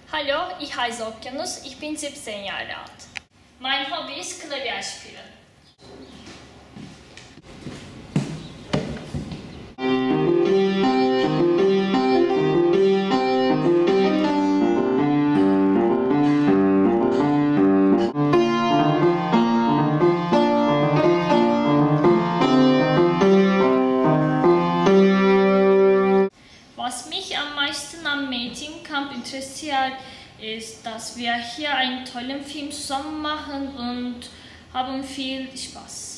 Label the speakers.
Speaker 1: Hallo, ich heiße Okyanus, ich bin 17 Jahre alt. Mein Hobby ist Klavier spielen. Was mich am meisten am Mädchencamp interessiert, ist, dass wir hier einen tollen Film zusammen machen und haben viel Spaß.